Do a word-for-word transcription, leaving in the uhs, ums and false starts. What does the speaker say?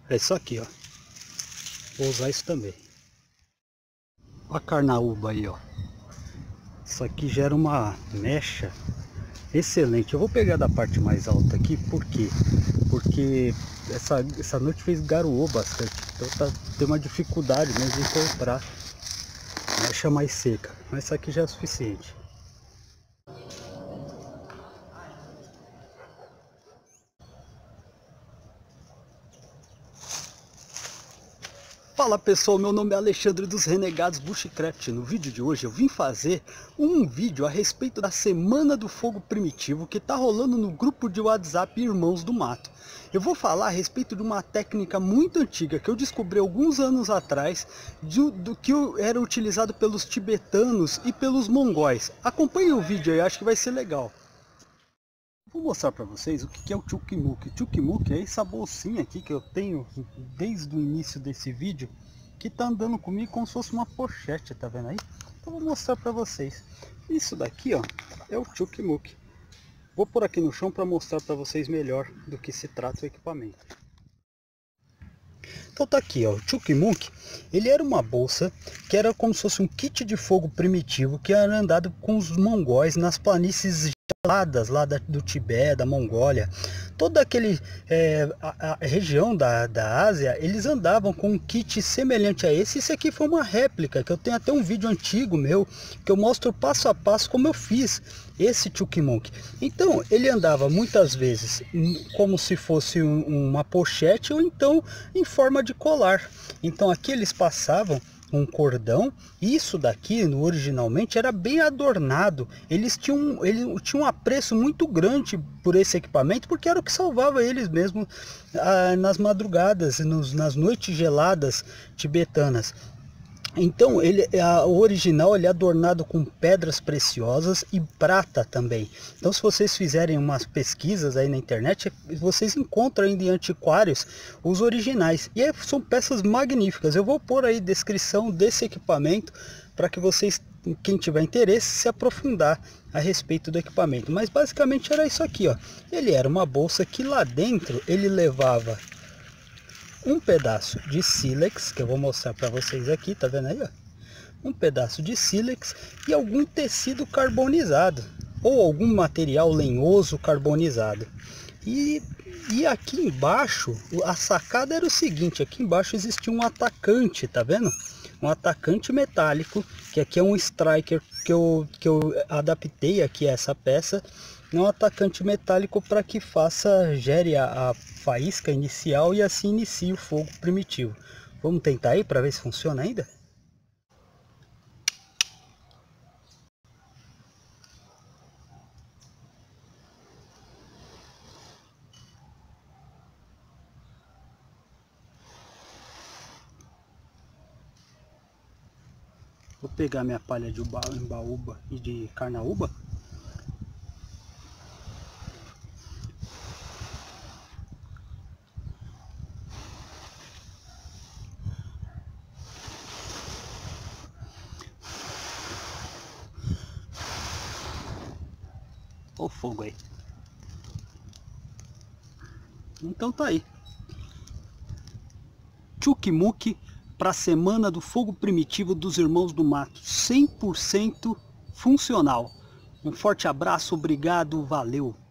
É isso aqui, ó. Vou usar isso também. Olha a carnaúba aí, ó. Isso aqui gera uma mecha excelente. Eu vou pegar da parte mais alta aqui, por quê? Porque essa, essa noite fez garoou bastante. Então tá, tem uma dificuldade mesmo de encontrar mecha mais seca. Mas isso aqui já é suficiente. Fala pessoal, meu nome é Alexandre dos Renegados Bushcraft. No vídeo de hoje eu vim fazer um vídeo a respeito da Semana do Fogo Primitivo que está rolando no grupo de WhatsApp Irmãos do Mato. Eu vou falar a respeito de uma técnica muito antiga que eu descobri alguns anos atrás, de, do que era utilizado pelos tibetanos e pelos mongóis. Acompanhe o vídeo aí, acho que vai ser legal. Vou mostrar para vocês o que é o Tchukimuk. Tchukimuk é essa bolsinha aqui que eu tenho desde o início desse vídeo, que tá andando comigo como se fosse uma pochete, tá vendo aí? Então vou mostrar para vocês. Isso daqui, ó, é o Tchukimuk. Vou pôr aqui no chão para mostrar para vocês melhor do que se trata o equipamento. Então tá aqui, ó, o Tchukimuk, ele era uma bolsa que era como se fosse um kit de fogo primitivo que era andado com os mongóis nas planícies geladas lá da, do Tibete, da Mongólia. Toda aquele é, a, a região da, da Ásia, eles andavam com um kit semelhante a esse. Esse aqui foi uma réplica, que eu tenho até um vídeo antigo meu, que eu mostro passo a passo como eu fiz esse Tchukimuk. Então, ele andava muitas vezes como se fosse um, uma pochete ou então em forma de colar. Então aqui eles passavam um cordão. Isso daqui no originalmente era bem adornado. Eles tinham, eles tinham um apreço muito grande por esse equipamento, porque era o que salvava eles mesmo ah, nas madrugadas, nos, nas noites geladas tibetanas. Então ele, a, o original ele é adornado com pedras preciosas e prata também. Então se vocês fizerem umas pesquisas aí na internet, vocês encontram ainda em antiquários os originais. E é, são peças magníficas. Eu vou pôr aí descrição desse equipamento para que vocês, quem tiver interesse, se aprofundar a respeito do equipamento. Mas basicamente era isso aqui, ó. Ele era uma bolsa que lá dentro ele levava um pedaço de sílex, que eu vou mostrar para vocês aqui, tá vendo aí, ó? Um pedaço de sílex e algum tecido carbonizado ou algum material lenhoso carbonizado. E, e aqui embaixo, a sacada era o seguinte: aqui embaixo existia um atacante, tá vendo? Um atacante metálico, que aqui é um striker que eu, que eu adaptei aqui a essa peça. Um atacante metálico para que faça, gere a, a faísca inicial e assim inicie o fogo primitivo. Vamos tentar aí para ver se funciona ainda? Vou pegar minha palha de embaúba e de carnaúba. Olha o fogo aí. Então tá aí. Tchukimuk para a Semana do Fogo Primitivo dos Irmãos do Mato. cem por cento funcional. Um forte abraço, obrigado, valeu.